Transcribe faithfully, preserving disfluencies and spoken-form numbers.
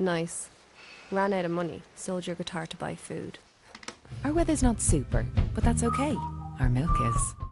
Nice. Ran out of money. Sold your guitar to buy food. Our weather's not super, but that's okay. Our milk is.